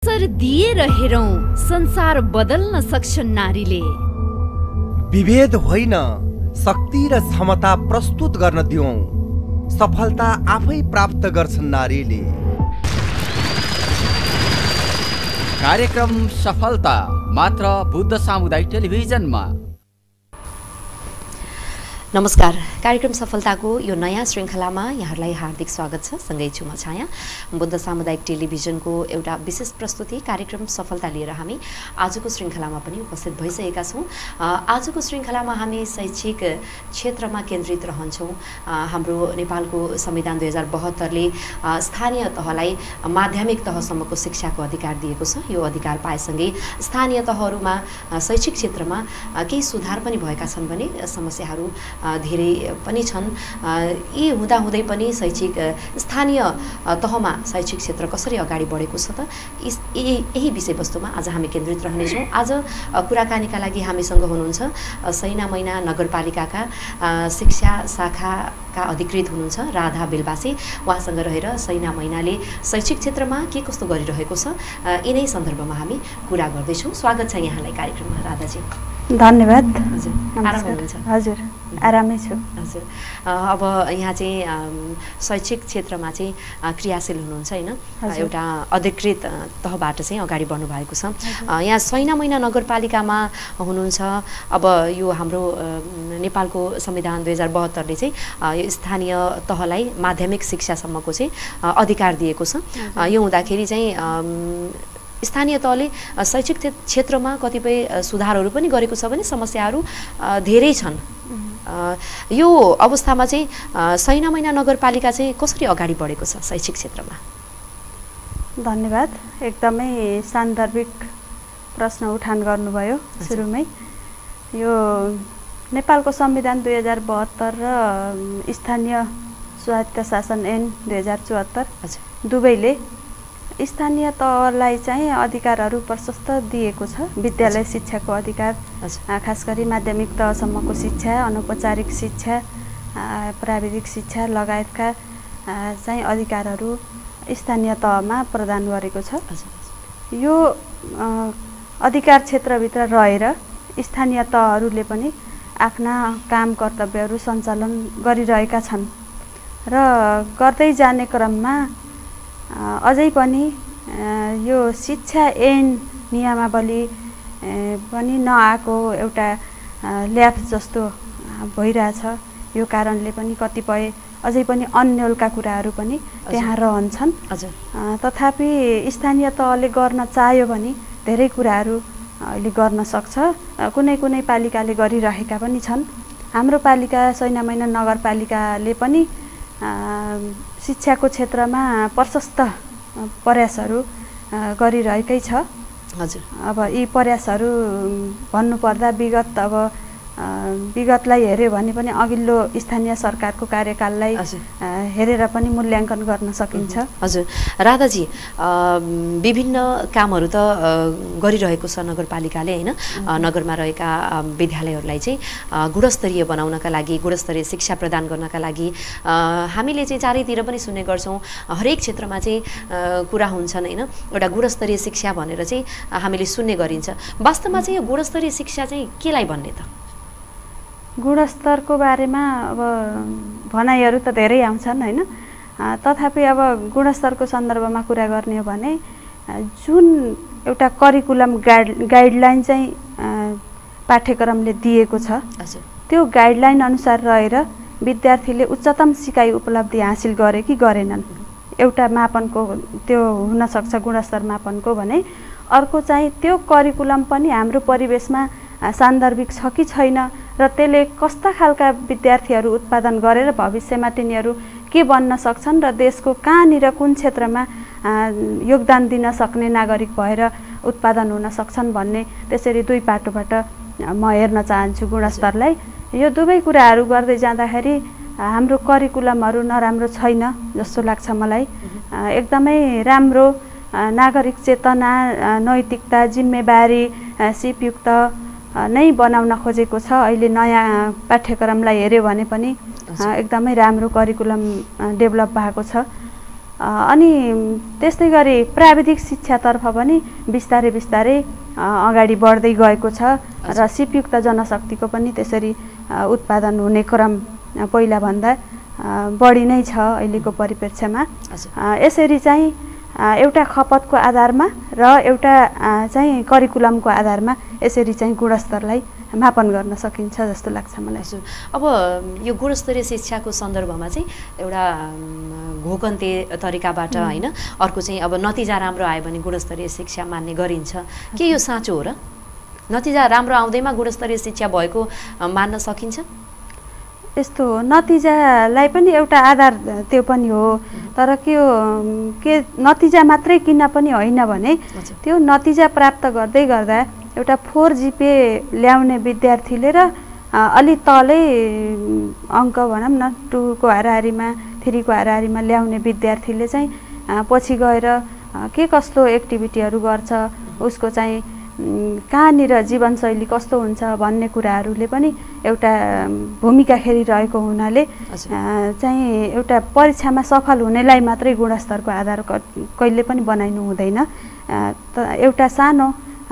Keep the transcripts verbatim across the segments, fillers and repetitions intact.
अवसर दिएर हेरौं संसार बदल्न सक्छन् नारीले। विभेद होइन, शक्ति र क्षमता प्रस्तुत गर्न दिउँ, सफलता आफै प्राप्त गर्छन् नारीले। कार्यक्रम सफलता मात्र बुद्ध सामुदायिक टेलिभिजनमा। नमस्कार, कार्यक्रम सफलताको यो नयाँ श्रृङ्खलामा यहाँहरूलाई हार्दिक स्वागत छ। सँगै छु म छाया। बुद्ध सामुदायिक टेलिभिजनको एउटा विशेष प्रस्तुति कार्यक्रम सफलता लिएर हामी आजको श्रृङ्खलामा पनि उपस्थित भइसकेका छौँ। आजको श्रृङ्खलामा हामी शैक्षिक क्षेत्रमा केन्द्रित रहन्छौँ। हाम्रो नेपालको संविधान दुई हजार बहत्तरले स्थानीय तहलाई माध्यमिक तहसम्मको शिक्षाको अधिकार दिएको छ। यो अधिकार पाएसँगै स्थानीय तहहरूमा शैक्षिक क्षेत्रमा केही सुधार पनि भएका छन् भने समस्याहरू धेरै पनि छन्। यी हुँदाहुँदै पनि शैक्षिक स्थानीय तहमा शैक्षिक क्षेत्र कसरी अगाडि बढेको छ त यही विषयवस्तुमा आज हामी केन्द्रित रहनेछौँ। आज कुराकानीका लागि हामीसँग हुनुहुन्छ सैना मैना नगरपालिकाका शिक्षा शाखाका अधिकृत हुनुहुन्छ राधा बेलबासी। उहाँसँग रहेर सैना मैनाले शैक्षिक क्षेत्रमा के कस्तो गरिरहेको छ यिनै सन्दर्भमा हामी कुरा गर्दैछौँ। स्वागत छ यहाँलाई कार्यक्रममा राधाजी। धन्यवाद। हजुर, आराम हुनुहुन्छ? हजुर, आरामै छु। हजुर, अब यहाँ चाहिँ शैक्षिक क्षेत्रमा चाहिँ क्रियाशील हुनुहुन्छ होइन? एउटा अधिकृत तहबाट चाहिँ अगाडि बढ्नु भएको छ। यहाँ सैना मैना नगरपालिकामा हुनुहुन्छ। अब यो हाम्रो नेपालको संविधान दुई हजार बहत्तरले चाहिँ यो स्थानीय तहलाई माध्यमिक शिक्षासम्मको चाहिँ अधिकार दिएको छ। यो हुँदाखेरि चाहिँ स्थानीय तहले शैक्षिक क्षेत्रमा कतिपय सुधारहरू पनि गरेको छ भने समस्याहरू धेरै छन्। यो अवस्थामा चाहिँ सैना मैना नगरपालिका चाहिँ कसरी अगाडि बढेको छ शैक्षिक क्षेत्रमा? धन्यवाद। एकदमै सान्दर्भिक प्रश्न उठान गर्नुभयो सुरुमै। यो नेपालको संविधान दुई हजार बहत्तर र स्थानीय स्वायत्त शासन ऐन दुई हजार चौहत्तर दुवैले स्थानीय तहलाई चाहिँ अधिकारहरू प्रशस्त दिएको छ। विद्यालय शिक्षाको अधिकार, खास गरी माध्यमिक तहसम्मको शिक्षा, अनौपचारिक शिक्षा, प्राविधिक शिक्षा लगायतका चाहिँ अधिकारहरू स्थानीय तहमा प्रदान गरेको छ। यो अधिकार क्षेत्रभित्र रहेर स्थानीय तहहरूले पनि आफ्ना काम कर्तव्यहरू सञ्चालन गरिरहेका छन् र गर्दै जाने क्रममा अझै पनि यो शिक्षा ऐन नियमावली पनि नआएको एउटा ल्याप्स जस्तो भइरहेछ। यो कारणले पनि कतिपय अझै पनि अन्यलका कुराहरू पनि त्यहाँ रहन्छन्। तथापि स्थानीय तहले गर्न चाह्यो भने धेरै कुराहरू अहिले गर्न सक्छ। कुनै कुनै पालिकाले गरिरहेका पनि छन्। हाम्रो पालिका सैना मैना नगरपालिकाले पनि शिक्षाको क्षेत्रमा प्रशस्त प्रयासहरू गरिरहेकै छ। हजुर, अब यी प्रयासहरू भन्नुपर्दा विगत अब विगतलाई हेऱ्यो भने पनि अघिल्लो स्थानीय सरकारको कार्यकाललाई हेरेर पनि मूल्याङ्कन गर्न सकिन्छ। हजुर, राधाजी, विभिन्न कामहरू त गरिरहेको छ नगरपालिकाले होइन? नगरमा रहेका विद्यालयहरूलाई चाहिँ गुणस्तरीय बनाउनका लागि, गुणस्तरीय शिक्षा प्रदान गर्नका लागि हामीले चाहिँ चारैतिर पनि सुन्ने गर्छौँ। हरेक क्षेत्रमा चाहिँ कुरा हुन्छन् होइन? एउटा गुणस्तरीय शिक्षा भनेर चाहिँ हामीले सुन्ने गरिन्छ। वास्तवमा चाहिँ यो गुणस्तरीय शिक्षा चाहिँ केलाई भन्ने त? गुणस्तरको बारेमा अब भनाइहरू त धेरै आउँछन् होइन? तथापि अब गुणस्तरको सन्दर्भमा कुरा गर्ने हो भने जुन एउटा करिकुलम गाइड गाइडलाइन चाहिँ पाठ्यक्रमले दिएको छ त्यो गाइडलाइन अनुसार रहेर विद्यार्थीले उच्चतम सिकाइ उपलब्धि हासिल गरे कि गरेनन् एउटा मापनको त्यो हुनसक्छ गुणस्तर मापनको भने। अर्को चाहिँ त्यो करिकुलम पनि हाम्रो परिवेशमा सान्दर्भिक छ कि छैन र त्यसले कस्ता खालका विद्यार्थीहरू उत्पादन गरेर भविष्यमा तिनीहरू के बन्न सक्छन् र देशको कहाँनिर कुन क्षेत्रमा योगदान दिन सक्ने नागरिक भएर उत्पादन हुन सक्छन् भन्ने त्यसरी दुई पाटोबाट म हेर्न चाहन्छु गुणस्तरलाई। यो दुवै कुराहरू गर्दै जाँदाखेरि हाम्रो करिकुलमहरू नराम्रो छैन जस्तो लाग्छ मलाई। एकदमै राम्रो नागरिक चेतना, नैतिकता, जिम्मेवारी सिपयुक्त नै बनाउन खोजेको छ। अहिले नयाँ पाठ्यक्रमलाई हेऱ्यो भने पनि एकदमै राम्रो करिकुलम डेभलप भएको छ। अनि त्यस्तै गरी प्राविधिक शिक्षातर्फ पनि बिस्तारै बिस्तारै अगाडि बढ्दै गएको छ र सिपयुक्त जनशक्तिको पनि त्यसरी उत्पादन हुने क्रम पहिलाभन्दा बढी नै छ अहिलेको परिप्रेक्ष्यमा। यसरी चाहिँ एउटा खपतको आधारमा र एउटा चाहिँ करिकुलमको आधारमा यसरी चाहिँ गुणस्तरलाई मापन गर्न सकिन्छ जस्तो लाग्छ मलाई। हजुर, अब यो गुणस्तरीय शिक्षाको सन्दर्भमा चाहिँ एउटा घोकन्ते तरिकाबाट होइन, अर्को चाहिँ अब नतिजा राम्रो आयो भने गुणस्तरीय शिक्षा मान्ने गरिन्छ, के यो साँचो हो र? नतिजा राम्रो आउँदैमा गुणस्तरीय शिक्षा भएको मान्न सकिन्छ? यस्तो हो, नतिजालाई पनि एउटा आधार त्यो पनि हो, तर के हो के नतिजा मात्रै किन पनि होइन भने त्यो नतिजा प्राप्त गर्दै गर्दा एउटा फोर जिपे ल्याउने विद्यार्थीले र अलि तलै अङ्क भनौँ न टूको हाराहारीमा थ्रीको हाराहारीमा ल्याउने विद्यार्थीले चाहिँ पछि गएर के कस्तो एक्टिभिटीहरू गर्छ, उसको चाहिँ कहाँनिर जीवनशैली कस्तो हुन्छ भन्ने कुराहरूले पनि एउटा भूमिका खेलिरहेको हुनाले चाहिँ एउटा परीक्षामा सफल हुनेलाई मात्रै गुणस्तरको आधार कहिले पनि बनाइनु हुँदैन। एउटा सानो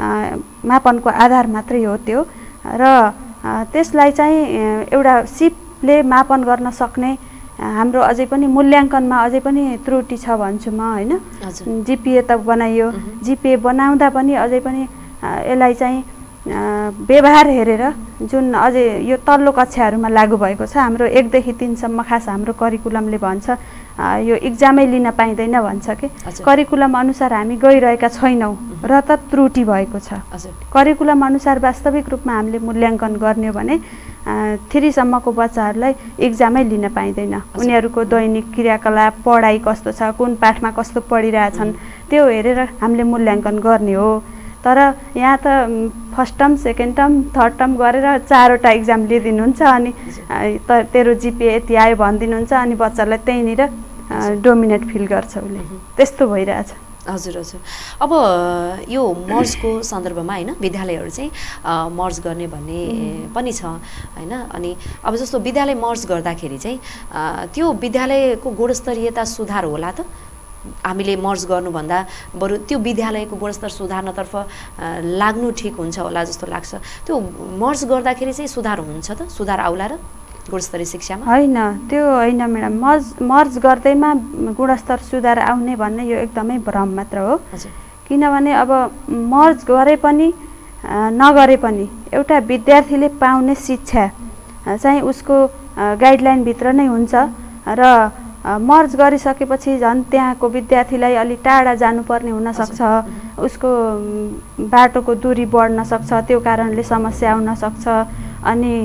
मापनको आधार मात्रै हो त्यो, र त्यसलाई चाहिँ एउटा सिपले मापन गर्न सक्ने हाम्रो अझै पनि मूल्याङ्कनमा अझै पनि त्रुटि छ भन्छु म होइन। जिपिए त बनाइयो, जिपिए बनाउँदा पनि अझै पनि यसलाई चाहिँ व्यवहार हेरेर जुन अझै यो तल्लो कक्षाहरूमा लागू भएको छ, हाम्रो एकदेखि तिनसम्म खास हाम्रो करिकुलमले भन्छ यो इक्जामै लिन पाइँदैन भन्छ कि करिकुलम अनुसार हामी गइरहेका छैनौँ र त त्रुटि भएको छ। करिकुलम अनुसार वास्तविक रूपमा हामीले मूल्याङ्कन गर्ने हो भने थ्रीसम्मको बच्चाहरूलाई इक्जामै लिन पाइँदैन। उनीहरूको दैनिक क्रियाकलाप, पढाइ कस्तो छ, कुन पाठमा कस्तो पढिरहेछन् त्यो हेरेर हामीले मूल्याङ्कन गर्ने हो। तर यहाँ त first term, second term, third term गरेर चारवटा इक्जाम लिइदिनुहुन्छ अनि त तेरो जिपिए यति आयो भनिदिनुहुन्छ अनि बच्चालाई त्यहीँनिर डोमिनेट फिल गर्छ उसले, त्यस्तो भइरहेछ। हजुर हजुर, अब यो मर्जको सन्दर्भमा होइन विद्यालयहरू चाहिँ मर्ज गर्ने भन्ने पनि छ होइन। अनि अब जस्तो विद्यालय मर्ज गर्दाखेरि चाहिँ त्यो विद्यालयको गुणस्तरीयता सुधार होला त? हामीले मर्ज गर्नुभन्दा बरु त्यो विद्यालयको गुणस्तर सुधार्नतर्फ लाग्नु ठिक हुन्छ होला जस्तो लाग्छ। त्यो मर्ज गर्दाखेरि चाहिँ सुधार हुन्छ त? सुधार आउला र गुणस्तरीय शिक्षामा? होइन, त्यो होइन म्याडम। मर्ज मर्ज गर्दैमा गुणस्तर सुधार आउने भन्ने यो एकदमै भ्रम मात्र हो। किनभने अब मर्ज गरे पनि नगरे पनि एउटा विद्यार्थीले पाउने शिक्षा चाहिँ उसको गाइडलाइनभित्र नै हुन्छ र मर्ज गरिसकेपछि झन् त्यहाँको विद्यार्थीलाई अलि टाढा जानुपर्ने हुनसक्छ, उसको बाटोको दूरी बढ्न सक्छ, त्यो कारणले समस्या आउन सक्छ। अनि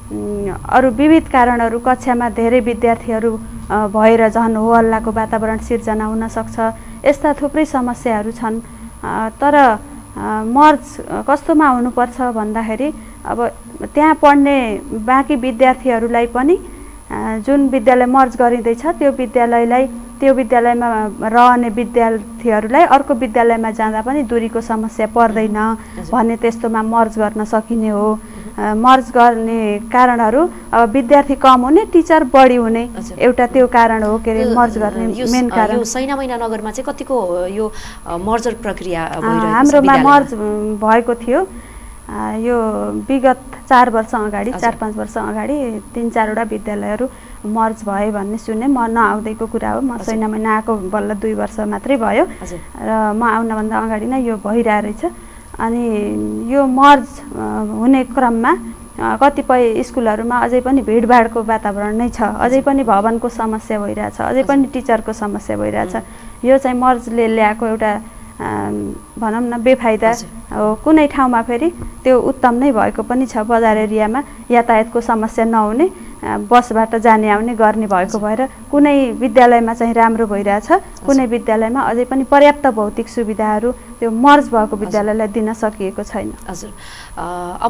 अरू विविध कारणहरू, कक्षामा धेरै विद्यार्थीहरू भएर झन् हो हल्लाको वातावरण सिर्जना हुनसक्छ, यस्ता थुप्रै समस्याहरू छन्। तर मर्ज कस्तोमा हुनुपर्छ भन्दाखेरि अब त्यहाँ पढ्ने बाँकी विद्यार्थीहरूलाई पनि जुन विद्यालय मर्ज गरिँदैछ त्यो विद्यालयलाई त्यो विद्यालयमा रहने विद्यार्थीहरूलाई अर्को विद्यालयमा जाँदा पनि दूरीको समस्या पर्दैन भन्ने त्यस्तोमा मर्ज गर्न सकिने हो। मर्ज गर्ने कारणहरू अब विद्यार्थी कम हुने, टिचर बढी हुने, एउटा त्यो कारण हो के अरे मर्ज गर्ने मेन कारण। यो सैना महिना नगरमा चाहिँ कतिको यो मर्जर प्रक्रिया भइरहेको छ? हाम्रोमा मर्ज भएको थियो यो विगत चार वर्ष अगाडि, चार पाँच वर्ष अगाडि तिन चारवटा विद्यालयहरू मर्ज भए भन्ने सुने। म नआउँदैको कुरा हो, म सैना महिना आएको बल्ल दुई वर्ष मात्रै भयो र म आउनभन्दा अगाडि नै यो भइरहेको रहेछ। अनि यो मर्ज हुने क्रममा कतिपय स्कुलहरूमा अझै पनि भिडभाडको वातावरण नै छ, अझै पनि भवनको समस्या भइरहेछ, अझै पनि टिचरको समस्या भइरहेछ। यो चाहिँ मर्जले ल्याएको एउटा भनौँ न बेफाइदा हो। कुनै ठाउँमा फेरि त्यो उत्तम नै भएको पनि छ, बजार एरियामा यातायातको समस्या नहुने, बसबाट जाने आउने गर्ने भएको भएर कुनै विद्यालयमा चाहिँ राम्रो भइरहेछ, कुनै विद्यालयमा अझै पनि पर्याप्त भौतिक सुविधाहरू त्यो मर्ज भएको विद्यालयलाई दिन सकिएको छैन। हजुर, अब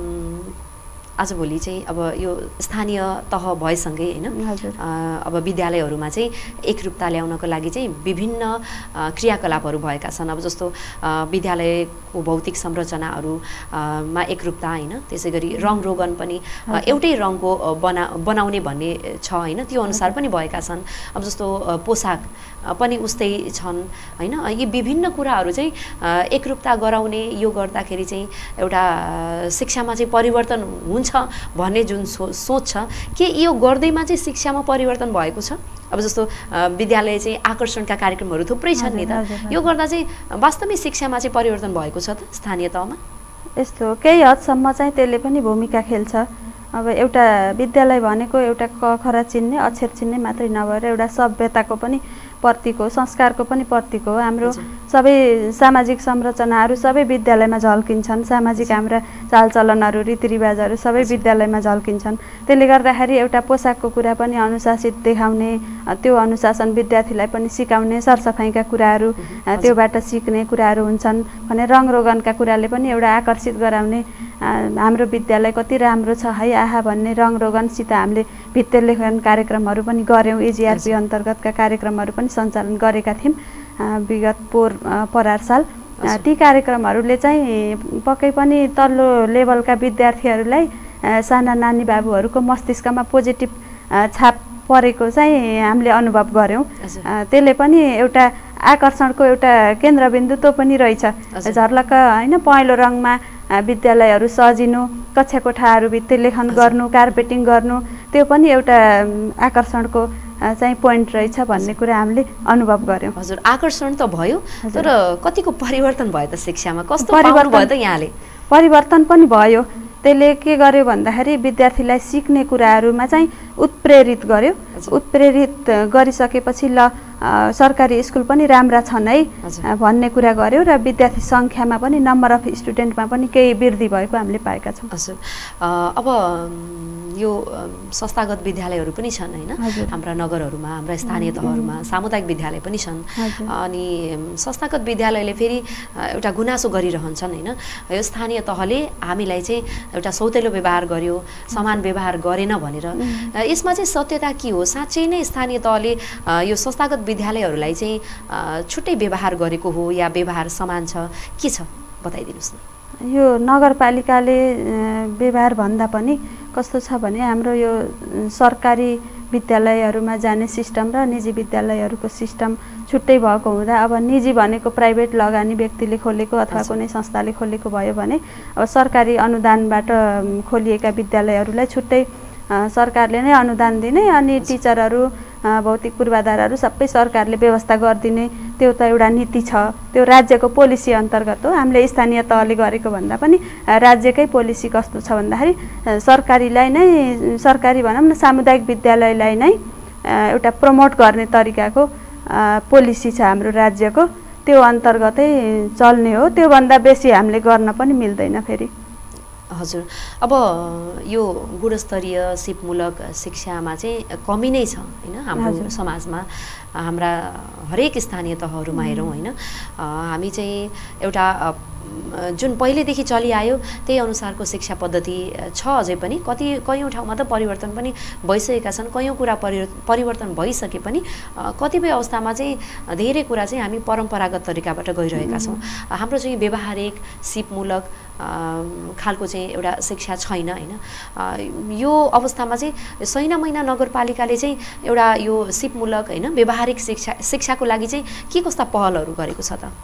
आजभोलि चाहिँ अब यो स्थानीय तह भएसँगै होइन अब विद्यालयहरूमा चाहिँ एकरूपता ल्याउनको लागि चाहिँ विभिन्न क्रियाकलापहरू भएका छन्। अब जस्तो विद्यालयको भौतिक संरचनाहरूमा एकरूपता होइन, त्यसै गरी रङ रोगन पनि एउटै रङको बना बनाउने भन्ने छ होइन, त्यो अनुसार पनि भएका छन्। अब जस्तो पोसाक पनि उस्तै छन् हैन। यी विभिन्न कुराहरू चाहिँ एकरूपता गराउने, यो गर्दाखेरि चाहिँ एउटा शिक्षामा चाहिँ परिवर्तन हुन्छ भन्ने जुन सो सोच छ, के यो गर्दैमा चाहिँ शिक्षामा परिवर्तन भएको छ? अब जस्तो विद्यालय चाहिँ आकर्षणका कार्यक्रमहरू थुप्रै छन् नि त, यो गर्दा चाहिँ वास्तवमै शिक्षामा चाहिँ परिवर्तन भएको छ त स्थानीय तहमा? यस्तो केही हदसम्म चाहिँ त्यसले पनि भूमिका खेल्छ। अब एउटा विद्यालय भनेको एउटा क खरा चिन्ने, अक्षर चिन्ने मात्रै नभएर एउटा सभ्यताको पनि प्रतीक हो, संस्कारको पनि प्रतीक हो। हाम्रो सबै सामाजिक संरचनाहरू सबै विद्यालयमा झल्किन्छन्, सामाजिक हाम्रा चालचलनहरू, रीतिरिवाजहरू सबै विद्यालयमा झल्किन्छन्। त्यसले गर्दाखेरि एउटा पोसाकको कुरा पनि अनुशासित देखाउने, त्यो अनुशासन विद्यार्थीलाई पनि सिकाउने, सरसफाइका कुराहरू त्योबाट सिक्ने कुराहरू हुन्छन् भने रङरोगनका कुराले पनि एउटा आकर्षित गराउने, हाम्रो विद्यालय कति राम्रो छ है आहा भन्ने रङरोगनसित हामीले भित्तेलेखन कार्यक्रमहरू पनि गऱ्यौँ। एजिआरपी अन्तर्गतका कार्यक्रमहरू पनि सञ्चालन गरेका थियौँ विगत पोहोर परार साल। ती कार्यक्रमहरूले चाहिँ पक्कै पनि तल्लो लेभलका विद्यार्थीहरूलाई, साना नानी बाबुहरूको मस्तिष्कमा पोजिटिभ छाप परेको चाहिँ हामीले अनुभव गऱ्यौँ। त्यसले पनि एउटा आकर्षणको एउटा केन्द्रबिन्दु त्यो पनि रहेछ। झर्लक्क होइन पहेँलो रङमा विद्यालयहरू सजिनु, कक्षा कोठाहरू भित्तेलेखन गर्नु, कार्पेटिङ गर्नु, त्यो पनि एउटा आकर्षणको चाहिँ पोइन्ट रहेछ भन्ने कुरा हामीले अनुभव गऱ्यौँ। हजुर, आकर्षण त भयो, तर कतिको परिवर्तन भयो त शिक्षामा? कस्तो परिवर्तन भयो त यहाँले? परिवर्तन पनि भयो। त्यसले के गर्यो भन्दाखेरि विद्यार्थीलाई सिक्ने कुराहरूमा चाहिँ उत्प्रेरित गर्यो। उत्प्रेरित गरिसकेपछि ल सरकारी स्कुल पनि राम्रा छन् है भन्ने कुरा गर्यो र विद्यार्थी सङ्ख्यामा पनि, नम्बर अफ स्टुडेन्टमा पनि केही वृद्धि भएको हामीले पाएका छौँ। हजुर, अब यो संस्थागत विद्यालयहरू पनि छन् होइन हाम्रा नगरहरूमा, हाम्रा स्थानीय तहहरूमा सामुदायिक विद्यालय पनि छन्। अनि संस्थागत विद्यालयले फेरि एउटा गुनासो गरिरहन्छन् होइन, यो स्थानीय तहले हामीलाई चाहिँ एउटा सौतेलो व्यवहार गर्यो, समान व्यवहार गरेन भनेर। यसमा चाहिँ सत्यता के हो? साँच्चै नै स्थानीय तहले यो संस्थागत विद्यालयहरूलाई चाहिँ छुट्टै व्यवहार गरेको हो या व्यवहार समान छ, के छ बताइदिनुहोस् न। यो नगरपालिकाले व्यवहार भन्दा पनि कस्तो छ भने हाम्रो यो सरकारी विद्यालयहरूमा जाने सिस्टम र निजी विद्यालयहरूको सिस्टम छुट्टै भएको हुँदा अब निजी भनेको प्राइभेट लगानी व्यक्तिले खोलेको अथवा कुनै संस्थाले खोलेको भयो भने अब सरकारी अनुदानबाट खोलिएका विद्यालयहरूलाई छुट्टै सरकारले नै अनुदान दिने, अनि टिचरहरू, भौतिक पूर्वाधारहरू सबै सरकारले व्यवस्था गरिदिने, त्यो त एउटा नीति छ, त्यो राज्यको पोलिसी अन्तर्गत हो। हामीले स्थानीय तहले गरेको भन्दा पनि राज्यकै पोलिसी कस्तो छ भन्दाखेरि सरकारीलाई नै, सरकारी भनौँ न सामुदायिक विद्यालयलाई नै एउटा प्रमोट गर्ने तरिकाको पोलिसी छ हाम्रो राज्यको, त्यो अन्तर्गतै चल्ने हो। त्योभन्दा बेसी हामीले गर्न पनि मिल्दैन फेरि। हजुर, अब यो गुणस्तरीय सिपमूलक शिक्षामा चाहिँ कमी नै छ होइन हाम्रो समाजमा। हाम्रा हरेक स्थानीय तहहरूमा हेरौँ होइन, हामी चाहिँ एउटा जुन पहिलेदेखि चलिआयो त्यही अनुसारको शिक्षा पद्धति छ अझै पनि। कति कयौँ ठाउँमा त परिवर्तन पनि भइसकेका छन्, कयौँ कुरा परि परिवर्तन भइसके पनि कतिपय अवस्थामा चाहिँ धेरै कुरा चाहिँ हामी परम्परागत तरिकाबाट गइरहेका छौँ। हाम्रो चाहिँ व्यवहारिक सिपमूलक खालको चाहिँ एउटा शिक्षा छैन होइन। यो अवस्थामा चाहिँ सैना महिना नगरपालिकाले चाहिँ एउटा यो सिपमूलक होइन व्यवहारिक शिक्षा शिक्षाको लागि चाहिँ के कस्ता पहलहरू गरेको छ त?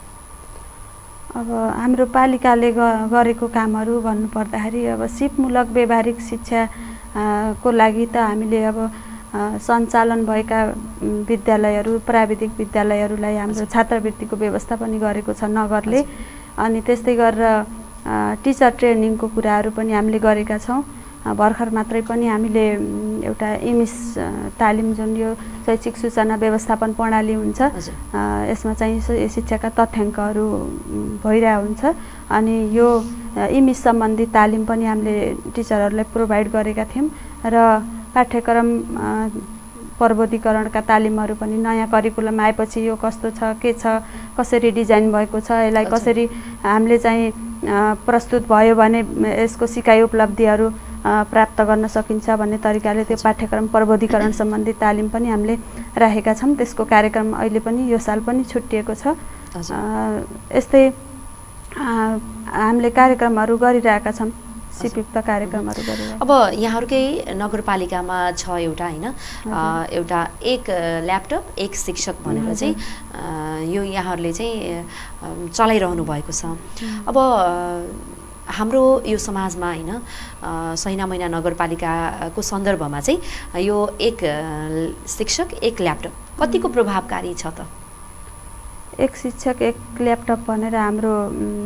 अब हाम्रो पालिकाले गरेको कामहरू भन्नुपर्दाखेरि अब सिपमूलक व्यवहारिक शिक्षा को लागि त हामीले अब सञ्चालन भएका विद्यालयहरू, प्राविधिक विद्यालयहरूलाई हाम्रो छात्रवृत्तिको व्यवस्था पनि गरेको छ नगरले। अनि त्यस्तै गरेर टिचर ट्रेनिङको कुराहरू पनि हामीले गरेका छौँ। भर्खर मात्रै पनि हामीले एउटा इमिस तालिम जुन यो शैक्षिक सूचना व्यवस्थापन प्रणाली हुन्छ, यसमा चाहिँ शिक्षाका तथ्याङ्कहरू भइरहेको हुन्छ। अनि यो इमिस सम्बन्धी तालिम पनि हामीले टिचरहरूलाई प्रोभाइड गरेका थियौँ र पाठ्यक्रम प्रबोधिकरणका तालिमहरू पनि नयाँ करिकुलम आएपछि यो कस्तो छ, के छ, कसरी डिजाइन भएको छ, यसलाई कसरी हामीले चाहिँ प्रस्तुत भयो भने यसको सिकाइ उपलब्धिहरू प्राप्त गर्न सकिन्छ भन्ने तरिकाले त्यो पाठ्यक्रम प्रबोधिकरण सम्बन्धी तालिम पनि हामीले राखेका छौँ। त्यसको कार्यक्रम अहिले पनि यो साल पनि छुट्टिएको छ। यस्तै हामीले कार्यक्रमहरू गरिरहेका छौँ सिपयुक्त कार्यक्रमहरू गरिरहेको। अब यहाँहरूकै नगरपालिकामा छ एउटा होइन एउटा एक ल्यापटप एक शिक्षक भनेर चाहिँ यो यहाँहरूले चाहिँ चलाइरहनु भएको छ। अब हाम्रो यो समाजमा होइन सैना मैना नगरपालिकाको सन्दर्भमा चाहिँ यो एक शिक्षक एक ल्यापटप कतिको प्रभावकारी छ त? एक शिक्षक एक ल्यापटप भनेर हाम्रो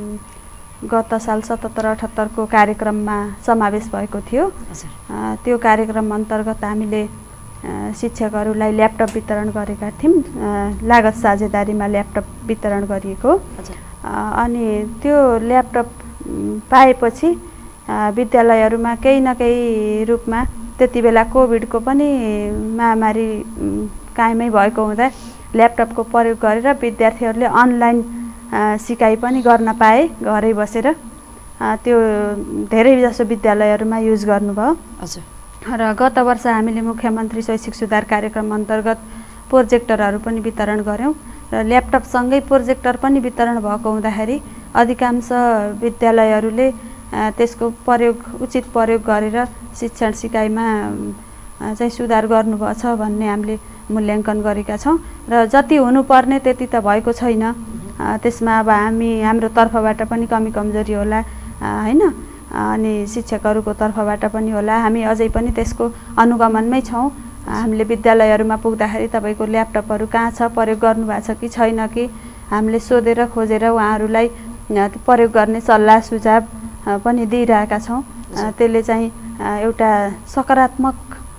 गत साल सतहत्तर अठहत्तरको कार्यक्रममा समावेश भएको थियो। त्यो कार्यक्रम अन्तर्गत हामीले शिक्षकहरूलाई ल्यापटप वितरण गरेका थियौँ। लागत साझेदारीमा ल्यापटप वितरण गरिएको। अनि त्यो ल्यापटप पाएपछि विद्यालयहरूमा केही न केही रूपमा त्यति बेला कोभिडको पनि महामारी कायमै भएको हुँदा ल्यापटपको प्रयोग गरेर विद्यार्थीहरूले अनलाइन सिकाइ पनि गर्न पाए घरै बसेर। त्यो धेरै जसो विद्यालयहरूमा युज गर्नुभयो। हजुर। र गत वर्ष हामीले मुख्यमन्त्री शैक्षिक सुधार कार्यक्रम अन्तर्गत प्रोजेक्टरहरू पनि वितरण गऱ्यौँ र ल्यापटपसँगै प्रोजेक्टर पनि वितरण भएको हुँदाखेरि अधिकांश विद्यालयहरूले त्यसको प्रयोग उचित प्रयोग गरेर शिक्षण सिकाइमा चाहिँ सुधार गर्नुभएको छ भन्ने हामीले मूल्याङ्कन गरेका छौँ। र जति हुनुपर्ने त्यति त भएको छैन। त्यसमा अब हामी हाम्रो तर्फबाट पनि कमी कमजोरी होला होइन, अनि शिक्षकहरूको तर्फबाट पनि होला। हामी अझै पनि त्यसको अनुगमनमै छौँ। हामीले विद्यालयहरूमा पुग्दाखेरि तपाईँको ल्यापटपहरू कहाँ छ, प्रयोग गर्नुभएको छ कि छैन कि हामीले सोधेर खोजेर उहाँहरूलाई प्रयोग गर्ने सल्लाह सुझाव पनि दिइरहेका छौँ। त्यसले चाहिँ एउटा सकारात्मक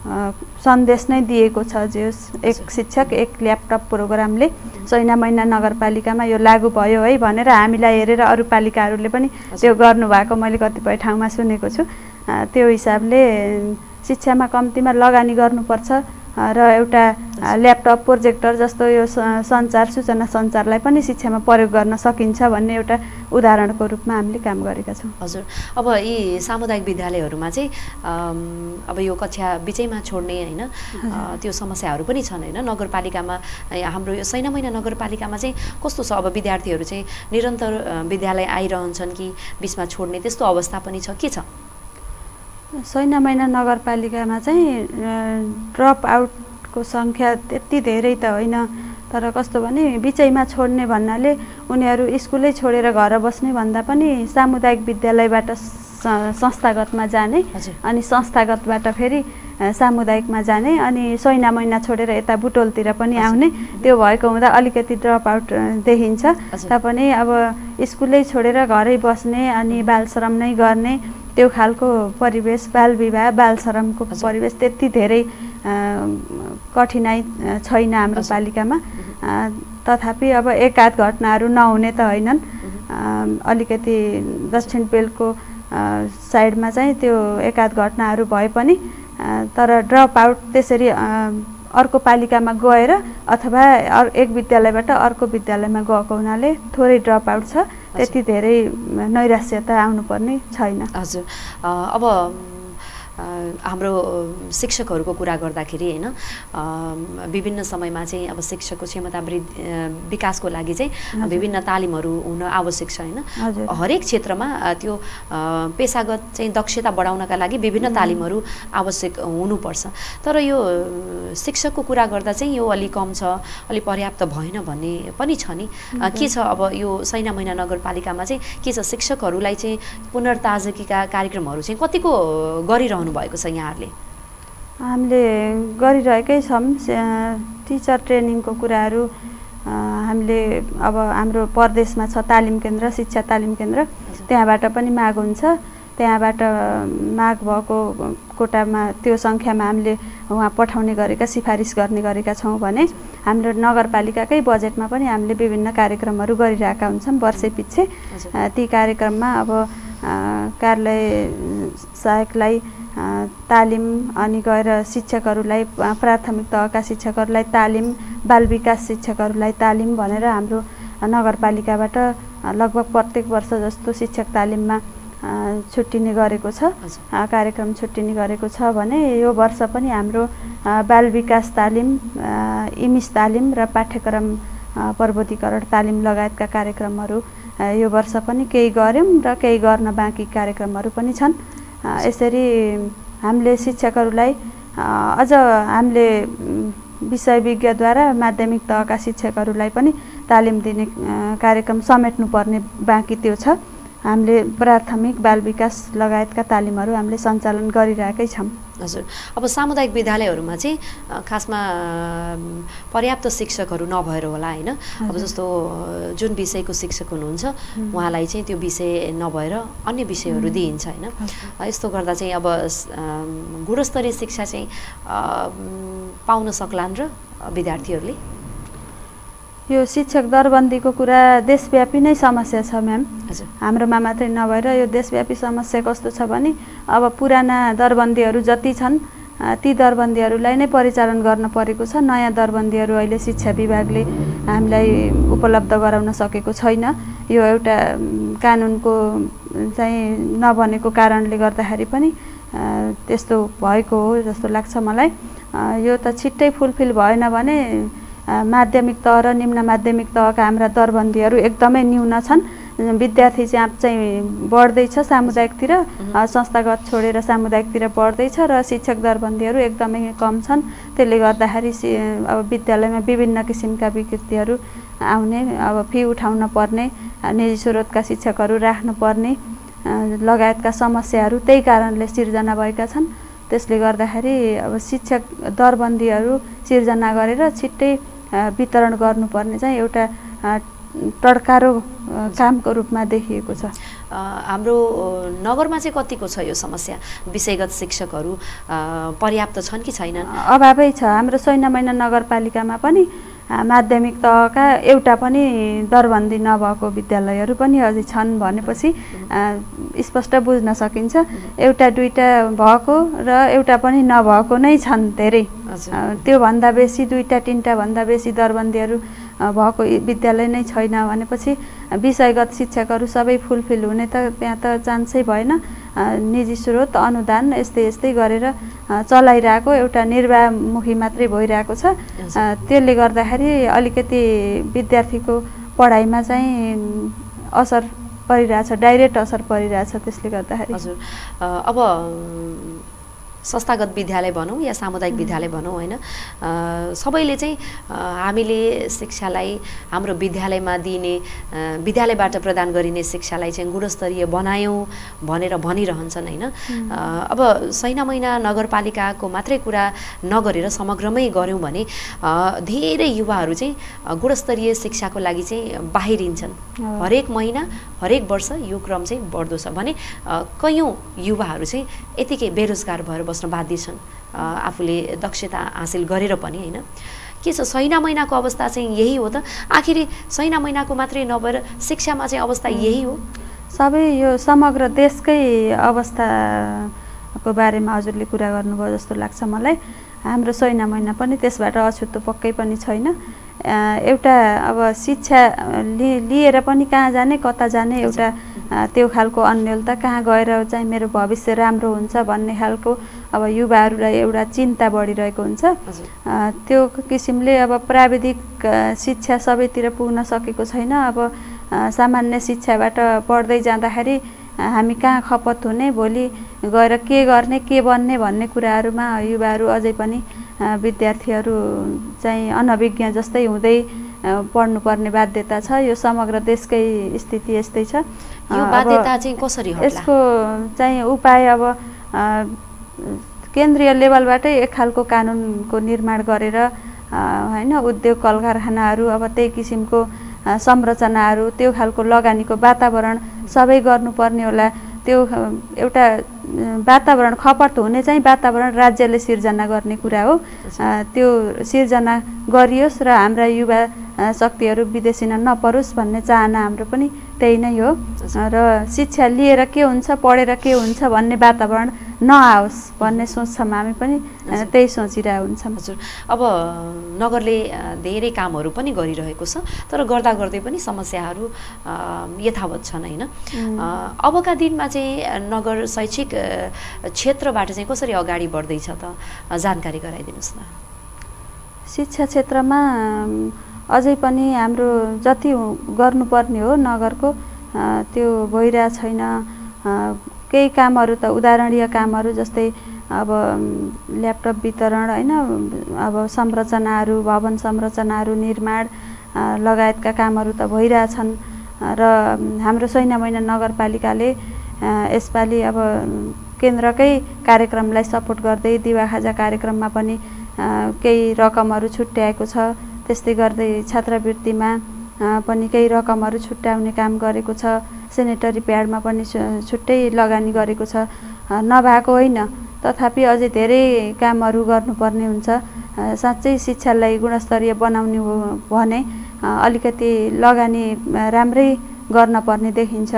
सन्देश नै दिएको छ। जे एक शिक्षक एक ल्यापटप प्रोग्रामले सैना मैना नगरपालिकामा यो लागू भयो है भनेर हामीलाई हेरेर अरू पालिकाहरूले पनि त्यो गर्नुभएको मैले कतिपय ठाउँमा सुनेको छु। त्यो हिसाबले शिक्षामा कम्तीमा लगानी गर्नुपर्छ र एउटा ल्यापटप प्रोजेक्टर जस्तो यो सञ्चार सूचना सञ्चारलाई पनि शिक्षामा प्रयोग गर्न सकिन्छ भन्ने एउटा उदाहरणको रूपमा हामीले काम गरेका छौँ। हजुर। अब यी सामुदायिक विद्यालयहरूमा चाहिँ अब यो कक्षा बिचैमा छोड्ने होइन त्यो समस्याहरू पनि छन् होइन नगरपालिकामा। हाम्रो यो सैना मैना नगरपालिकामा चाहिँ कस्तो छ? अब विद्यार्थीहरू चाहिँ निरन्तर विद्यालय आइरहन्छन् कि बिचमा छोड्ने त्यस्तो अवस्था पनि छ, के छ? सैना मैना नगरपालिकामा चाहिँ ड्रप आउटको सङ्ख्या त्यति धेरै त होइन, तर कस्तो भने बिचैमा छोड्ने भन्नाले उनीहरू स्कुलै छोडेर घर बस्ने भन्दा पनि सामुदायिक विद्यालयबाट संस्थागतमा जाने अनि संस्थागतबाट फेरि सामुदायिकमा जाने अनि सैना मैना छोडेर यता बुटोलतिर पनि आउने। त्यो भएको हुँदा अलिकति ड्रप आउट देखिन्छ। तापनि अब स्कुलै छोडेर घरै बस्ने अनि बालश्रम नै गर्ने त्यो खालको परिवेश, बाल विवाह बाल श्रमको परिवेश त्यति धेरै कठिनाइ छैन हाम्रो पालिकामा। तथापि अब एकाध घटनाहरू नहुने त होइनन्। अलिकति दक्षिण बेलको साइडमा चाहिँ त्यो एकाध घटनाहरू भए पनि तर ड्रप आउट त्यसरी अर्को पालिकामा गएर अथवा एक विद्यालयबाट अर्को विद्यालयमा गएको हुनाले थोरै ड्रप आउट छ। त्यति धेरै नैराश्यता आउनुपर्ने छैन। हजुर। अब हाम्रो शिक्षकहरूको कुरा गर्दाखेरि होइन विभिन्न समयमा चाहिँ अब शिक्षकको क्षमता वृद्धि विकासको लागि चाहिँ विभिन्न तालिमहरू हुन आवश्यक छ होइन। हरेक क्षेत्रमा त्यो पेसागत चाहिँ दक्षता बढाउनका लागि विभिन्न तालिमहरू आवश्यक हुनुपर्छ। तर यो शिक्षकको कुरा गर्दा चाहिँ यो अलि कम छ, अलि पर्याप्त भएन भन्ने पनि छ नि, के छ? अब यो सैना मैना नगरपालिकामा चाहिँ के छ? शिक्षकहरूलाई चाहिँ पुनर्ताजकीका कार्यक्रमहरू चाहिँ कतिको गरिरहनु भएको छ यहाँहरूले? हामीले गरिरहेकै छौँ। टिचर ट्रेनिङको कुराहरू हामीले अब हाम्रो प्रदेशमा छ तालिम केन्द्र, शिक्षा तालिम केन्द्र, त्यहाँबाट पनि माग हुन्छ। त्यहाँबाट माग भएको कोटामा त्यो सङ्ख्यामा हामीले उहाँ पठाउने गरेका सिफारिस गर्ने गरेका छौँ भने हाम्रो नगरपालिकाकै बजेटमा पनि हामीले विभिन्न कार्यक्रमहरू गरिरहेका हुन्छौँ वर्षै पछि। ती कार्यक्रममा अब कार्यालय सहायकलाई तालिम अनि गएर शिक्षकहरूलाई प्राथमिक तहका शिक्षकहरूलाई तालिम, बाल विकास शिक्षकहरूलाई तालिम भनेर हाम्रो नगरपालिकाबाट लगभग प्रत्येक वर्ष जस्तो शिक्षक तालिममा छुट्टिने गरेको छ, कार्यक्रम छुट्टिने गरेको छ भने यो वर्ष पनि हाम्रो बाल विकास तालिम, इमिस तालिम र पाठ्यक्रम प्रबोधीकरण तालिम लगायतका कार्यक्रमहरू यो वर्ष पनि केही गऱ्यौँ र केही गर्न बाँकी कार्यक्रमहरू पनि छन्। यसरी हामीले शिक्षकहरूलाई अझ हामीले विषय विज्ञद्वारा माध्यमिक तहका शिक्षकहरूलाई पनि तालिम दिने कार्यक्रम समेट्नुपर्ने बाँकी त्यो छ। हामीले प्राथमिक बाल विकास लगायतका तालिमहरू हामीले सञ्चालन गरिरहेकै छौँ। हजुर, अब सामुदायिक विद्यालयहरूमा चाहिँ खासमा पर्याप्त शिक्षकहरू नभएर होला होइन, अब जस्तो जुन विषयको शिक्षक हुनुहुन्छ उहाँलाई चाहिँ त्यो विषय नभएर अन्य विषयहरू दिइन्छ होइन। यस्तो गर्दा चाहिँ अब गुणस्तरीय शिक्षा चाहिँ पाउन सक्लान् र विद्यार्थीहरूले? यो शिक्षक दरबन्दीको कुरा देशव्यापी नै समस्या छ म्याम, हाम्रोमा मात्रै नभएर यो देशव्यापी समस्या कस्तो छ भने अब पुराना दरबन्दीहरू जति छन् ती दरबन्दीहरूलाई नै परिचालन गर्न परेको छ। नयाँ दरबन्दीहरू अहिले शिक्षा विभागले हामीलाई उपलब्ध गराउन सकेको छैन। यो एउटा कानुनको चाहिँ नबनेको कारणले गर्दाखेरि पनि त्यस्तो भएको हो जस्तो लाग्छ मलाई। यो त छिट्टै फुलफिल भएन भने माध्यमिक तह र निम्न माध्यमिक तहका हाम्रा दरबन्दीहरू एकदमै न्यून छन्। विद्यार्थी चाप चाहिँ बढ्दैछ सामुदायिकतिर, संस्थागत छोडेर सामुदायिकतिर बढ्दैछ र शिक्षक दरबन्दीहरू एकदमै कम छन्। त्यसले गर्दाखेरि अब विद्यालयमा विभिन्न किसिमका विकृतिहरू आउने, अब फी उठाउन पर्ने, निजी स्रोतका शिक्षकहरू राख्नुपर्ने लगायतका समस्याहरू त्यही कारणले सिर्जना भएका छन्। त्यसले गर्दाखेरि अब शिक्षक दरबन्दीहरू सिर्जना गरेर छिट्टै वितरण गर्नुपर्ने चाहिँ एउटा टड्कारो कामको रूपमा देखिएको छ। हाम्रो नगरमा चाहिँ कतिको छ यो समस्या? विषयगत शिक्षकहरू पर्याप्त छन् कि छैनन्? अभावै छ। हाम्रो सैनामैना नगरपालिकामा पनि माध्यमिक तहका एउटा पनि दरबन्दी नभएको विद्यालयहरू पनि अझै छन् भनेपछि स्पष्ट बुझ्न सकिन्छ एउटा दुईटा भएको र एउटा पनि नभएको नै छन् धेरै। त्योभन्दा बेसी दुईटा तिनवटा भन्दा बेसी दरबन्दीहरू भएको विद्यालय नै छैन भनेपछि विषयगत शिक्षकहरू सबै फुलफिल हुने त त्यहाँ त चान्सै भएन। निजी स्रोत अनुदान यस्तै यस्तै गरेर चलाइरहेको एउटा निर्वाहमुखी मात्रै भइरहेको छ। त्यसले गर्दाखेरि अलिकति विद्यार्थीको पढाइमा चाहिँ असर परिरहेछ, डाइरेक्ट असर परिरहेछ। त्यसले गर्दाखेरि हजुर, अब संस्थागत विद्यालय भनौँ या सामुदायिक विद्यालय भनौँ होइन, सबैले चाहिँ हामीले शिक्षालाई हाम्रो विद्यालयमा दिने, विद्यालयबाट प्रदान गरिने शिक्षालाई चाहिँ गुणस्तरीय बनायौँ भनेर भनिरहन्छन् होइन। अब सैनामैना नगरपालिकाको मात्रै कुरा नगरेर समग्रमै गऱ्यौँ भने धेरै युवाहरू चाहिँ गुणस्तरीय शिक्षाको लागि चाहिँ बाहिरिन्छन्। हरेक महिना हरेक वर्ष यो क्रम चाहिँ बढ्दो छ भने कयौँ युवाहरू चाहिँ यतिकै बेरोजगार भएर बस्न बाध्य छन्, आफूले दक्षता हासिल गरेर पनि होइन। के छ सैनामैनाको अवस्था चाहिँ यही हो त? आखिर सैनामैनाको मात्रै नभएर शिक्षामा चाहिँ अवस्था यही हो? सबै यो समग्र देशकै अवस्थाको बारेमा हजुरले कुरा गर्नुभयो जस्तो लाग्छ मलाई। हाम्रो सैनामैना पनि त्यसबाट अछुतो पक्कै पनि छैन। एउटा अब शिक्षा लि लिएर पनि कहाँ जाने कता जाने एउटा त्यो खालको अन्यलता, कहाँ गएर चाहिँ मेरो भविष्य राम्रो हुन्छ भन्ने खालको अब युवाहरूलाई एउटा चिन्ता बढिरहेको हुन्छ। त्यो किसिमले अब प्राविधिक शिक्षा सबैतिर पुग्न सकेको छैन। अब सामान्य शिक्षाबाट पढ्दै जाँदाखेरि हामी कहाँ खपत हुने, भोलि गएर के गर्ने, के बन्ने भन्ने कुराहरूमा युवाहरू अझै पनि विद्यार्थीहरू चाहिँ अनभिज्ञ जस्तै हुँदै पढ्नुपर्ने बाध्यता छ। यो समग्र देशकै स्थिति यस्तै छ। यो बाध्यता चाहिँ कसरी हट्ला? यसको चाहिँ उपाय अब केन्द्रीय लेभलबाटै एक खालको कानुनको निर्माण गरेर होइन, उद्योग कल कारखानाहरू अब त्यही किसिमको संरचनाहरू, त्यो खालको लगानीको वातावरण सबै गर्नुपर्ने होला। त्यो एउटा वातावरण खपत हुने चाहिँ वातावरण राज्यले सिर्जना गर्ने कुरा हो। त्यो सिर्जना गरियोस् र हाम्रा युवा शक्तिहरू विदेशिन नपरोस् भन्ने चाहना हाम्रो पनि त्यही नै हो। र शिक्षा लिएर के हुन्छ, पढेर के हुन्छ भन्ने वातावरण नआओस् भन्ने सोच्छौँ हामी पनि, त्यही सोचिरहेको हुन्छौँ। हजुर, अब नगरले धेरै कामहरू पनि गरिरहेको छ, तर गर्दा गर्दै पनि समस्याहरू यथावत छन् होइन। अबका दिनमा चाहिँ नगर शैक्षिक क्षेत्रबाट चाहिँ कसरी अगाडि बढ्दैछ त, जानकारी गराइदिनुहोस् न। शिक्षा क्षेत्रमा अझै पनि हाम्रो जति गर्नुपर्ने हो नगरको त्यो भइरहेको छैन। केही कामहरू त उदाहरणीय कामहरू जस्तै अब ल्यापटप वितरण होइन, अब संरचनाहरू, भवन संरचनाहरू निर्माण लगायतका कामहरू त भइरहेछन् र हाम्रो सैना मैना नगरपालिकाले यसपालि अब केन्द्रकै कार्यक्रमलाई सपोर्ट गर्दै दिवा खाजा कार्यक्रममा पनि केही रकमहरू छुट्याएको छ। त्यस्तै गर्दै छात्रवृत्तिमा पनि केही रकमहरू छुट्याउने काम गरेको छ। सेनेटरी प्याडमा पनि छुट्टै लगानी गरेको छ। नभएको होइन, तथापि अझै धेरै कामहरू गर्नुपर्ने हुन्छ। साँच्चै शिक्षालाई गुणस्तरीय बनाउने हो भने अलिकति लगानी राम्रै गर्न पर्ने देखिन्छ।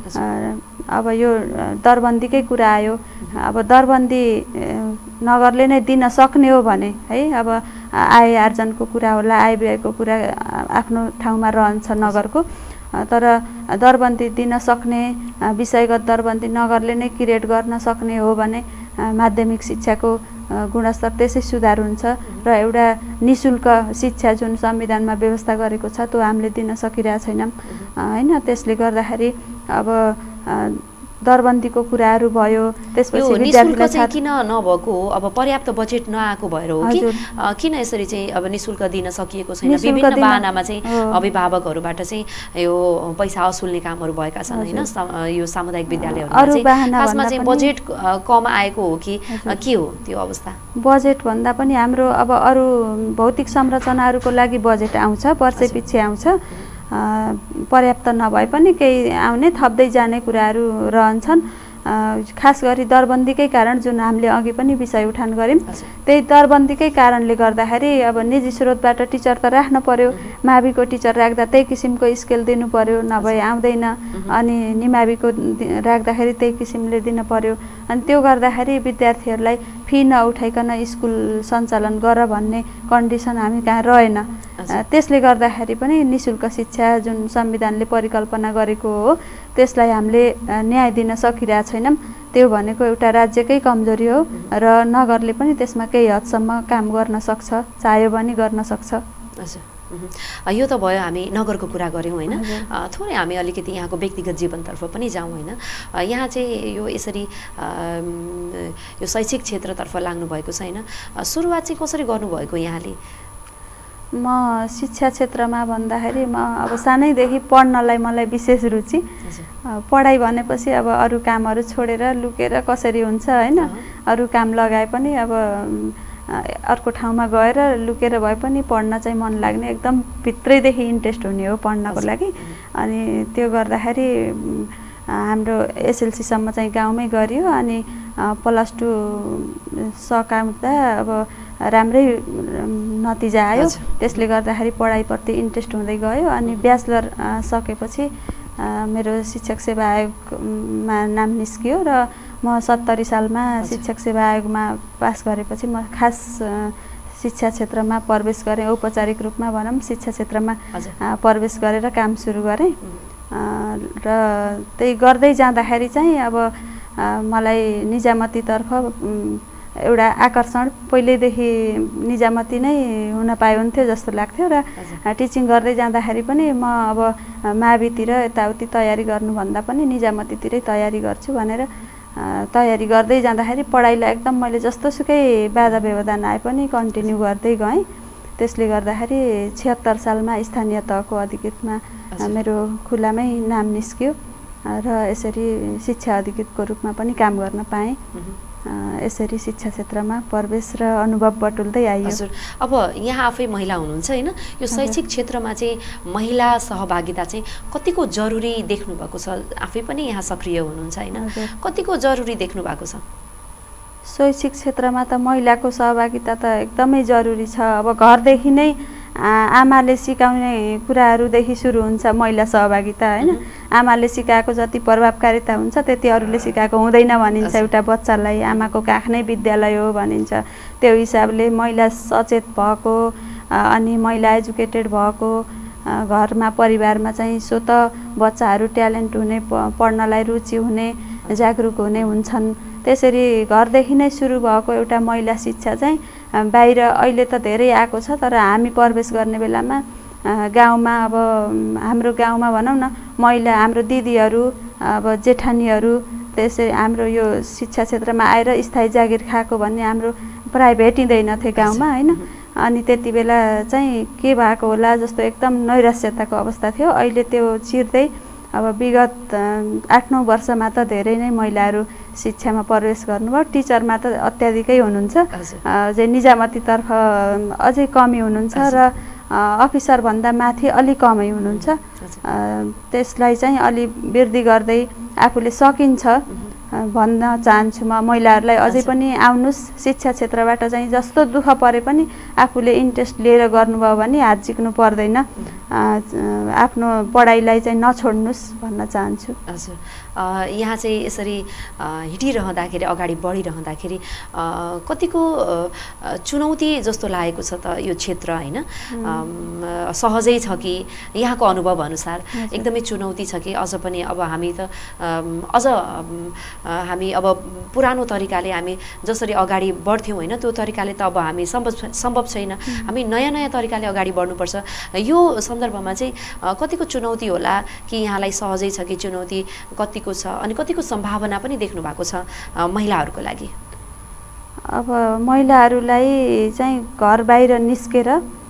अब यो दरबन्दीकै कुरा आयो। अब दरबन्दी नगरले नै दिन सक्ने हो भने है, अब आय आर्जनको कुरा होला, आय व्ययको कुरा आफ्नो ठाउँमा रहन्छ नगरको, तर दरबन्दी दिन सक्ने, विषयगत दरबन्दी नगरले नै क्रिएट गर्न सक्ने हो भने माध्यमिक शिक्षाको गुणस्तर त्यसै सुधार हुन्छ र एउटा निशुल्क शिक्षा जुन संविधानमा व्यवस्था गरेको छ त्यो हामीले दिन सकिरहेको छैनौँ होइन। त्यसले गर्दाखेरि अब दरबन्दीको कुराहरू भयो। त्यसपछि निशुल्क चाहिँ किन नभएको हो? अब पर्याप्त बजेट नआएको भएर हो कि किन यसरी चाहिँ अब निशुल्क दिन सकिएको छैन? विभिन्न बाहनामा चाहिँ अभिभावकहरूबाट चाहिँ यो पैसा असुल्ने कामहरू भएका छन् होइन, यो सामुदायिक विद्यालयहरूमा चाहिँ खासमा चाहिँ बजेट कम आएको हो कि के हो त्यो अवस्था? बजेट भन्दा पनि हाम्रो अब अरू भौतिक संरचनाहरूको लागि बजेट आउँछ, वर्षै पछि आउँछ। पर्याप्त नभए पनि केही आउने थप्दै जाने कुराहरू रहन्छन्। खास गरी दरबन्दीकै कारण जुन हामीले अघि पनि विषय उठान गऱ्यौँ, त्यही दरबन्दीकै कारणले गर्दाखेरि अब निजी स्रोतबाट टिचर त राख्न पर्यो, माविको टिचर राख्दा त्यही किसिमको स्केल दिनु पर्यो, नभए आउँदैन। अनि निमाविको राख्दाखेरि त्यही किसिमले दिनु पर्यो। अनि त्यो गर्दाखेरि विद्यार्थीहरूलाई फी नउठाइकन स्कुल सञ्चालन गर भन्ने कन्डिसन हामी कहाँ रहेन। त्यसले गर्दाखेरि पनि निशुल्क शिक्षा जुन संविधानले परिकल्पना गरेको हो त्यसलाई हामीले न्याय दिन सकिरहेको छैनौँ। त्यो भनेको एउटा राज्यकै कमजोरी हो र नगरले पनि त्यसमा केही हदसम्म काम गर्न सक्छ, चाह्यो भने गर्न सक्छ। हजुर, यो त भयो हामी नगरको कुरा गऱ्यौँ होइन। थोरै हामी अलिकति यहाँको व्यक्तिगत जीवनतर्फ पनि जाउँ होइन। यहाँ चाहिँ यो यसरी यो शैक्षिक क्षेत्रतर्फ लाग्नु भएको छ होइन, सुरुवात चाहिँ कसरी गर्नुभएको यहाँले? म शिक्षा क्षेत्रमा भन्दाखेरि म अब सानैदेखि पढ्नलाई मलाई विशेष रुचि। पढाइ भनेपछि अब अरू कामहरू छोडेर लुकेर कसरी हुन्छ होइन, अरू काम लगाए पनि अब अर्को ठाउँमा गएर लुकेर भए पनि पढ्न चाहिँ मन लाग्ने, एकदम भित्रैदेखि इन्ट्रेस्ट हुने हो पढ्नको लागि। अनि त्यो गर्दाखेरि हाम्रो एसएलसीसम्म चाहिँ गाउँमै गरियो। अनि प्लस टू सकाउँदा अब राम्रै नतिजा आयो, त्यसले गर्दाखेरि पढाइप्रति इन्ट्रेस्ट हुँदै गयो। अनि ब्याचलर सकेपछि मेरो शिक्षक सेवा आयोगमा नाम निस्कियो र म सत्तरी सालमा शिक्षक सेवा आयोगमा पास गरेपछि म खास शिक्षा क्षेत्रमा प्रवेश गरेँ। औपचारिक रूपमा भनौँ शिक्षा क्षेत्रमा प्रवेश गरेर काम सुरु गरेँ र त्यही गर्दै जाँदाखेरि चाहिँ अब मलाई निजामतीतर्फ एउटा आकर्षण पहिल्यैदेखि निजामती नै हुन पाए हुन्थ्यो जस्तो लाग्थ्यो। र टिचिङ गर्दै जाँदाखेरि पनि म अब मावितिर यताउति तयारी गर्नुभन्दा पनि निजामतीतिरै तयारी गर्छु भनेर तयारी गर्दै जाँदाखेरि पढाइलाई एकदम मैले जस्तोसुकै बाधा व्यवधान आए पनि कन्टिन्यू गर्दै गएँ। त्यसले गर्दाखेरि छिहत्तर सालमा स्थानीय तहको अधिकृतमा मेरो खुलामै नाम निस्क्यो र यसरी शिक्षा अधिकृतको रूपमा पनि काम गर्न पाएँ। यसरी शिक्षा क्षेत्रमा प्रवेश र अनुभव बटुल्दै आइयो। हजुर, अब यहाँ आफै महिला हुनुहुन्छ होइन, यो शैक्षिक क्षेत्रमा चाहिँ महिला सहभागिता चाहिँ कतिको जरुरी देख्नु भएको छ? आफै पनि यहाँ सक्रिय हुनुहुन्छ होइन, कतिको जरुरी देख्नु भएको छ? शैक्षिक क्षेत्रमा त महिलाको सहभागिता त एकदमै जरुरी छ। अब घरदेखि नै आमाले सिकाउने कुराहरूदेखि सुरु हुन्छ महिला सहभागिता होइन। आमाले सिकाएको जति प्रभावकारिता हुन्छ त्यति अरूले सिकाएको हुँदैन भनिन्छ। एउटा बच्चालाई आमाको काख नै विद्यालय हो भनिन्छ। त्यो हिसाबले महिला सचेत भएको अनि महिला एजुकेटेड भएको घरमा परिवारमा चाहिँ स्वत बच्चाहरू ट्यालेन्ट हुने, पढ्नलाई रुचि हुने, जागरुक हुने हुन्छन्। त्यसरी घरदेखि नै सुरु भएको एउटा महिला शिक्षा चाहिँ बाहिर अहिले त धेरै आएको छ, तर हामी प्रवेश गर्ने बेलामा गाउँमा अब हाम्रो गाउँमा भनौँ न महिला हाम्रो दिदीहरू अब जेठानीहरू त्यसै हाम्रो यो शिक्षा क्षेत्रमा आएर स्थायी जागिर खाएको भन्ने हाम्रो प्राय भेटिँदैन थियो गाउँमा हैन। अनि त्यति बेला चाहिँ के भएको होला जस्तो एकदम नैराश्यताको अवस्था थियो। अहिले त्यो चिर्दै अब विगत आठ नौ वर्षमा त धेरै नै महिलाहरू शिक्षामा प्रवेश गर्नुभयो। टिचरमा त अत्याधिकै हुनुहुन्छ, अझै निजामतीतर्फ अझै कमी हुनुहुन्छ र अफिसरभन्दा माथि अलि कमै हुनुहुन्छ। त्यसलाई चाहिँ अलि वृद्धि गर्दै आफूले सकिन्छ भन्न चाहन्छु म महिलाहरूलाई। अझै पनि आउनुहोस्, शिक्षा क्षेत्रबाट चाहिँ जस्तो दुःख परे पनि आफूले इन्ट्रेस्ट लिएर गर्नुभयो भने हात झिक्नु पर्दैन, आफ्नो पढाइलाई चाहिँ नछोड्नुहोस् भन्न चाहन्छु। हजुर, यहाँ चाहिँ यसरी हिँडिरहँदाखेरि अगाडि बढिरहँदाखेरि कतिको चुनौती जस्तो लागेको छ त यो क्षेत्र होइन? सहजै छ कि यहाँको अनुभव अनुसार एकदमै चुनौती छ कि अझ पनि अब हामी त अझ हामी अब पुरानो तरिकाले हामी जसरी अगाडि बढ्थ्यौँ होइन त्यो तरिकाले त अब हामी सम्भव सम्भव छैन। हामी नयाँ नयाँ तरिकाले अगाडि बढ्नुपर्छ। यो सन्दर्भमा चाहिँ कतिको चुनौती होला कि यहाँलाई सहजै छ कि चुनौती कतिको छ अनि कतिको सम्भावना पनि देख्नु भएको छ महिलाहरूको लागि? अब महिलाहरूलाई चाहिँ घर बाहिर निस्केर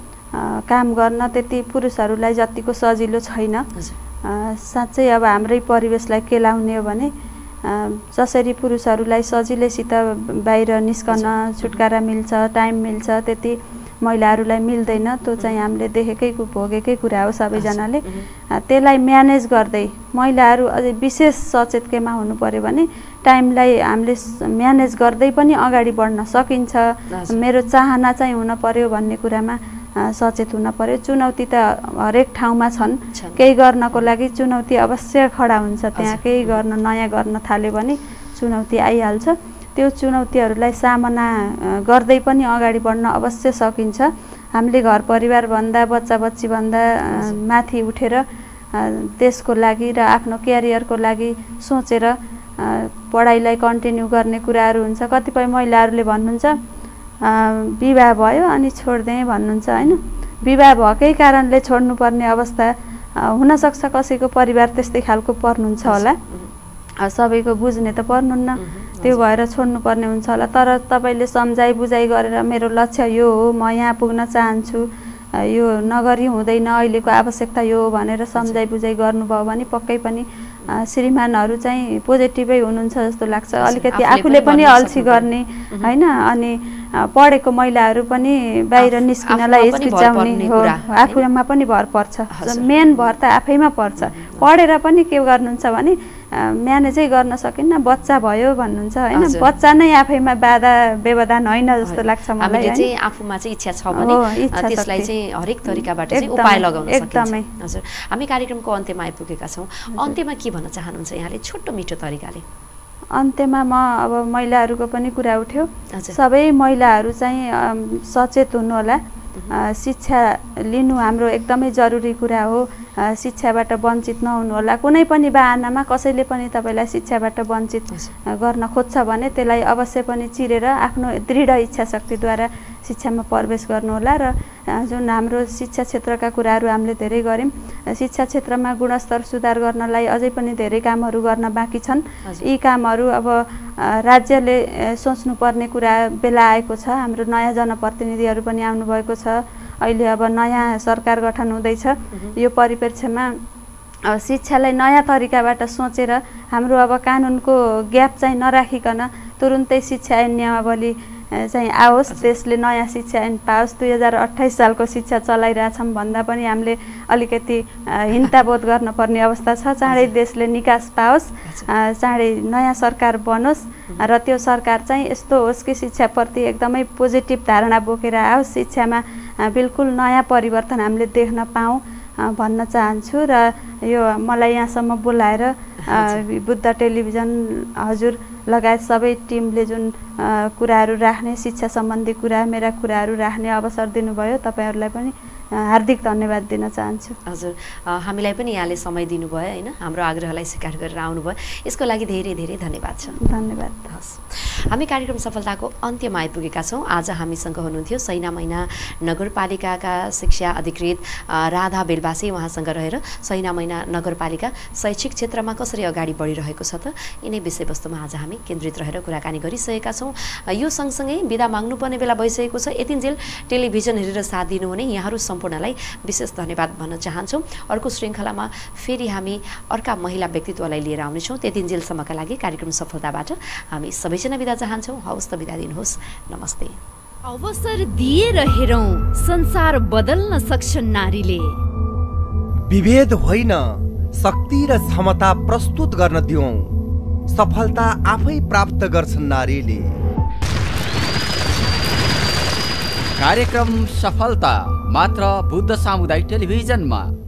काम गर्न त्यति पुरुषहरूलाई जतिको सजिलो छैन। साँच्चै अब हाम्रै परिवेशलाई केलाउने हो भने जसरी पुरुषहरूलाई सजिलैसित बाहिर निस्कन छुटकारा मिल्छ, टाइम मिल्छ, त्यति महिलाहरूलाई मिल्दैन। त्यो चाहिँ हामीले देखेकै भोगेकै कुरा हो सबैजनाले। त्यसलाई म्यानेज गर्दै महिलाहरू अझै विशेष सचेत केमा हुनु पर्यो भने टाइमलाई हामीले म्यानेज गर्दै पनि अगाडि बढ्न सकिन्छ। मेरो चाहना चाहिँ हुन पर्यो भन्ने कुरामा सचेत हुन पर्यो। चुनौती त हरेक ठाउँमा छन्, केही गर्नको लागि चुनौती अवश्य खडा हुन्छ। त्यहाँ केही गर्न नयाँ गर्न थाल्यो भने चुनौती आइहाल्छ। त्यो चुनौतीहरूलाई सामना गर्दै पनि अगाडि बढ्न अवश्य सकिन्छ। हामीले घर परिवारभन्दा बच्चा बच्चीभन्दा माथि उठेर देशको लागि र आफ्नो क्यारियरको लागि सोचेर पढाइलाई कन्टिन्यू गर्ने कुराहरू हुन्छ। कतिपय महिलाहरूले भन्नुहुन्छ विवाह भयो अनि छोडिदिएँ भन्नुहुन्छ होइन। विवाह भएकै कारणले छोड्नुपर्ने अवस्था हुनसक्छ। कसैको परिवार त्यस्तै खालको पर्नुहुन्छ होला, सबैको बुझ्ने त पर्नुहुन्न, त्यो भएर छोड्नुपर्ने हुन्छ होला। तर तपाईँले सम्झाइ बुझाइ गरेर मेरो लक्ष्य यो हो, म यहाँ पुग्न चाहन्छु, यो नगरी हुँदैन, अहिलेको आवश्यकता यो हो भनेर सम्झाइ बुझाइ गर्नुभयो भने पक्कै पनि श्रीमानहरू चाहिँ पोजिटिभै हुनुहुन्छ जस्तो लाग्छ। अलिकति आफूले पनि अल्छी गर्ने होइन। अनि पढेको महिलाहरू पनि बाहिर निस्किनलाई हिचकिचाउने हो, आफूमा पनि भर पर्छ। मेन भर त आफैमा पर्छ। पढेर पनि के गर्नुहुन्छ भने म्यानेजै गर्न सकिन्न, बच्चा भयो भन्नुहुन्छ होइन। बच्चा नै आफैमा बाधा व्यवधान होइन जस्तो लाग्छ मलाई। चाहिँ आफूमा चाहिँ इच्छा छ भने त्यसलाई चाहिँ हरेक तरिकाबाट चाहिँ उपाय लगाउन सकिन्छ। हजुर, हामी कार्यक्रमको अन्त्यमा आइपुगेका छौँ। अन्त्यमा के भन्न चाहनुहुन्छ यहाँले छोटो मिठो तरिकाले? अन्त्यमा म अब महिलाहरूको पनि कुरा उठ्यो, सबै महिलाहरू चाहिँ सचेत हुनु होला। शिक्षा लिनु हाम्रो एकदमै जरुरी कुरा हो। शिक्षाबाट वञ्चित नहुनु होला। कुनै पनि बहानामा कसैले पनि तपाईँलाई शिक्षाबाट वञ्चित गर्न खोज्छ भने त्यसलाई अवश्य पनि चिरेर आफ्नो दृढ इच्छा शक्तिद्वारा शिक्षामा प्रवेश गर्नुहोला। र जुन हाम्रो शिक्षा क्षेत्रका कुराहरू हामीले धेरै गऱ्यौँ, शिक्षा क्षेत्रमा गुणस्तर सुधार गर्नलाई अझै पनि धेरै कामहरू गर्न बाँकी छन्। यी कामहरू अब राज्यले सोच्नुपर्ने कुरा बेला आएको छ। हाम्रो नयाँ जनप्रतिनिधिहरू पनि आउनुभएको छ। अहिले अब नयाँ सरकार गठन हुँदैछ। यो परिप्रेक्ष्यमा शिक्षालाई नयाँ तरिकाबाट सोचेर हाम्रो अब कानुनको ग्याप चाहिँ नराखिकन तुरुन्तै शिक्षा ऐन नियमावली चाहिँ आओस्, देशले नयाँ शिक्षा ऐन पाओस्। दुई हजार अट्ठाइस सालको शिक्षा चलाइरहेछौँ भन्दा पनि हामीले अलिकति हिन्ताबोध गर्नुपर्ने अवस्था छ। चाँडै देशले निकास पाओस्, चाँडै नयाँ सरकार बनोस् र त्यो सरकार चाहिँ यस्तो होस् कि शिक्षाप्रति एकदमै पोजिटिभ धारणा बोकेर आओस्, शिक्षामा बिल्कुल नयाँ परिवर्तन हामीले देख्न पाऊँ भन्न चाहन्छु। र यो मलाई यहाँसम्म बोलाएर बुद्ध टेलिभिजन हजुर लगायत सबै टिमले जुन कुराहरू राख्ने शिक्षा सम्बन्धी कुरा मेरा कुराहरू राख्ने अवसर दिनुभयो, तपाईँहरूलाई पनि हार्दिक धन्यवाद दिन चाहन्छु। हजुर, अ, हामीलाई पनि यहाँले समय दिनुभयो होइन, हाम्रो आग्रहलाई स्वीकार गरेर आउनुभयो, यसको लागि धेरै धेरै धन्यवाद छ। धन्यवाद। हस्, हामी कार्यक्रम सफलताको अन्त्यमा आइपुगेका छौँ। आज हामीसँग हुनुहुन्थ्यो सैना मैना नगरपालिकाका शिक्षा अधिकृत अ, राधा बेलबासी। उहाँसँग रहेर सैना मैना नगरपालिका शैक्षिक क्षेत्रमा कसरी अगाडि बढिरहेको छ त यिनै विषयवस्तुमा आज हामी केन्द्रित रहेर कुराकानी गरिसकेका छौँ। अ, यो सँगसँगै बिदा माग्नुपर्ने बेला भइसकेको छ। यतिन्जेल टेलिभिजन हेरेर साथ दिनुहुने यहाँहरू सम्पूर्णलाई विशेष धन्यवाद भन्न चाहन्छौँ। अर्को श्रृङ्खलामा फेरि हामी अर्का महिला व्यक्तित्वलाई लिएर आउनेछौँ। त्यतिन्जेलसम्मका लागि कार्यक्रम सफलताबाट हामी सबैजना बिदा चाहन्छौँ। हवस् त, बिदा दिनुहोस्। नमस्ते। अवसर दिएर हेरौँ, संसार बदल्न सक्छन् नारीले। विभेद होइन, शक्ति र क्षमता प्रस्तुत गर्न दिउँ। सफलता आफै प्राप्त गर्छन् नारीले। कार्यक्रम सफलता मात्र बुद्ध सामुदायिक टेलिभिजनमा।